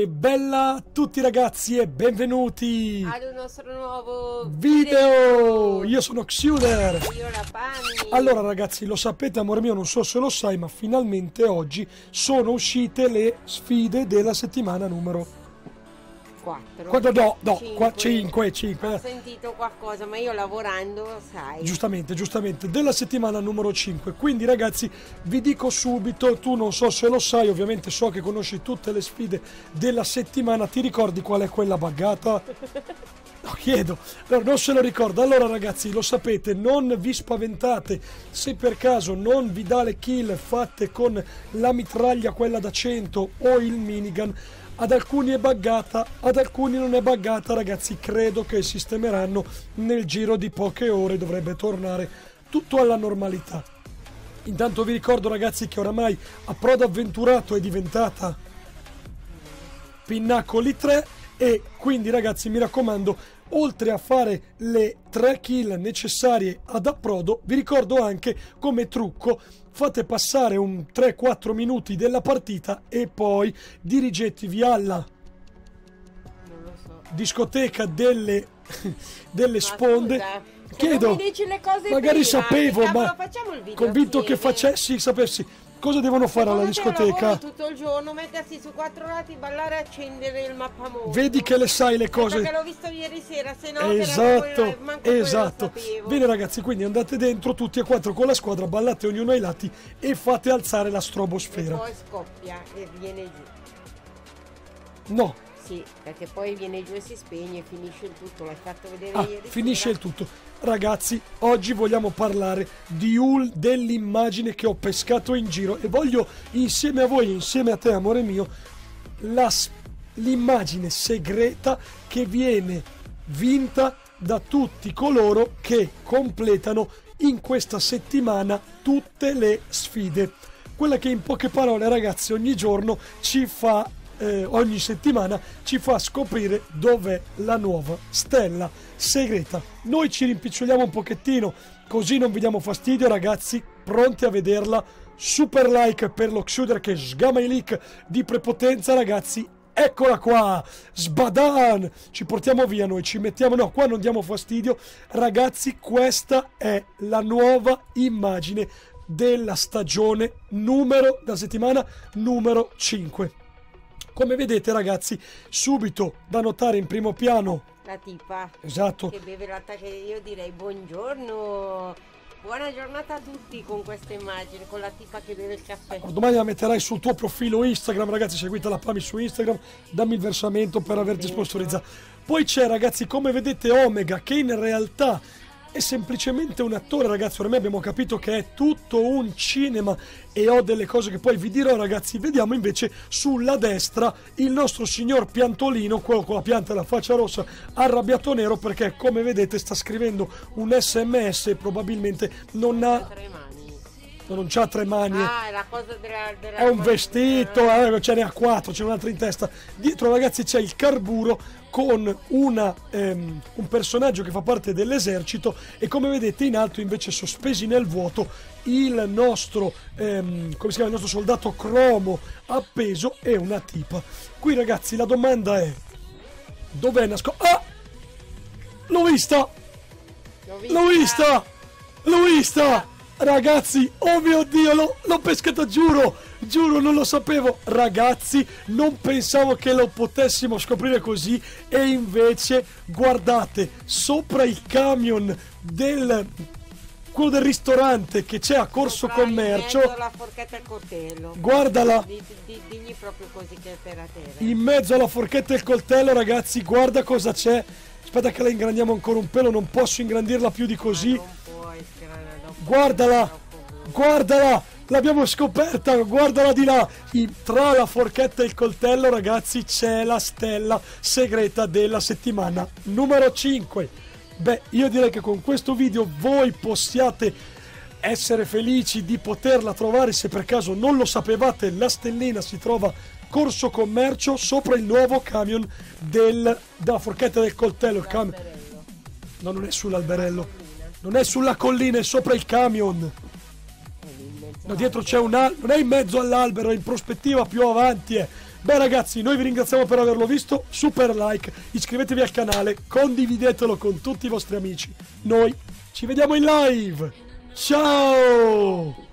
bella a tutti ragazzi e benvenuti ad un nostro nuovo video. Io sono Xuder. Io la Pani. Allora ragazzi, lo sapete amore mio, non so se lo sai, ma finalmente oggi sono uscite le sfide della settimana numero 4. No, 5. Ho sentito qualcosa, ma io lavorando, sai. Giustamente, della settimana numero 5. Quindi ragazzi, vi dico subito, tu non so se lo sai, ovviamente so che conosci tutte le sfide della settimana, ti ricordi qual è quella buggata? Lo chiedo, no, non se lo ricordo. Allora ragazzi, lo sapete, non vi spaventate se per caso non vi dà le kill fatte con la mitraglia, quella da 100 o il minigun. Ad alcuni è buggata, ad alcuni non è buggata, ragazzi, credo che sistemeranno nel giro di poche ore, dovrebbe tornare tutto alla normalità. Intanto vi ricordo ragazzi che oramai Approdo Avventurato è diventata Pinnacoli 3 e quindi ragazzi mi raccomando, oltre a fare le 3 kill necessarie ad Approdo, vi ricordo anche come trucco, fate passare un 3-4 minuti della partita e poi dirigetevi alla discoteca delle sponde. Chiedo, non mi dici le cose magari prima, sapevo, ma facciamo il video convinto che assieme. sapessi cosa devono fare alla discoteca. Tutto il giorno, mettersi su 4 lati, ballare e accendere il mappamondo. Vedi che le sai le cose. Perché l'ho visto ieri sera, se no esatto. Bene ragazzi, quindi andate dentro tutti e 4 con la squadra, ballate ognuno ai lati e fate alzare la strobosfera. E poi scoppia e viene giù. No. Sì, perché poi viene giù e si spegne e finisce il tutto, l'hai fatto vedere ieri finisce sera. il tutto. Ragazzi, oggi vogliamo parlare dell'immagine che ho pescato in giro e voglio insieme a voi, insieme a te amore mio, l'immagine segreta che viene vinta da tutti coloro che completano in questa settimana tutte le sfide. Quella che in poche parole ragazzi ogni giorno ci fa ogni settimana ci fa scoprire dov'è la nuova stella segreta. Noi ci rimpiccioliamo un pochettino così non vi diamo fastidio ragazzi, pronti a vederla. Super like per lo Xuder che sgama i leak di prepotenza ragazzi. Eccola qua, sbadan, ci portiamo via noi, ci mettiamo, no, qua non diamo fastidio ragazzi. Questa è la nuova immagine della stagione della settimana numero 5. Come vedete ragazzi, subito da notare in primo piano la tipa, esatto, che beve latte, che io direi buongiorno, buona giornata a tutti con questa immagine, con la tipa che beve il caffè. Domani la metterai sul tuo profilo Instagram ragazzi, seguite la Pami su Instagram, dammi il versamento per averti sponsorizzato. Poi c'è ragazzi, come vedete, Omega, che in realtà è semplicemente un attore ragazzi, ormai abbiamo capito che è tutto un cinema e ho delle cose che poi vi dirò ragazzi. Vediamo invece sulla destra il nostro signor Piantolino, quello con la pianta e la faccia rossa, arrabbiato nero perché come vedete sta scrivendo un SMS e probabilmente non ha... Non c'ha 3 mani, è la cosa della è un vestito, ce n'è a 4, c'è un'altra in testa. Dietro ragazzi c'è il carburo con un personaggio che fa parte dell'esercito e come vedete in alto invece sospesi nel vuoto il nostro, come si chiama, il nostro soldato cromo appeso e una tipa. Qui ragazzi la domanda è, dov'è nascosto? Ah! L'ho vista! Ragazzi, oh mio Dio, l'ho pescata, giuro, non lo sapevo. Ragazzi, non pensavo che lo potessimo scoprire così e invece, guardate, sopra il camion quello del ristorante che c'è a Corso Commercio. In mezzo alla forchetta e il coltello. Guardala. Digli proprio così che è per terra. In mezzo alla forchetta e il coltello, ragazzi, guarda cosa c'è. Aspetta che la ingrandiamo ancora un pelo, non posso ingrandirla più di così. Guardala, l'abbiamo scoperta, guardala di là. Tra la forchetta e il coltello ragazzi c'è la stella segreta della settimana numero 5. Beh, io direi che con questo video voi possiate essere felici di poterla trovare. Se per caso non lo sapevate, la stellina si trova Corso Commercio sopra il nuovo camion della forchetta del coltello. Il camion no, non è sull'alberello, non è sulla collina, è sopra il camion. No, dietro c'è non è in mezzo all'albero, è in prospettiva più avanti. Beh ragazzi, noi vi ringraziamo per averlo visto, super like, iscrivetevi al canale, condividetelo con tutti i vostri amici. Noi ci vediamo in live. Ciao!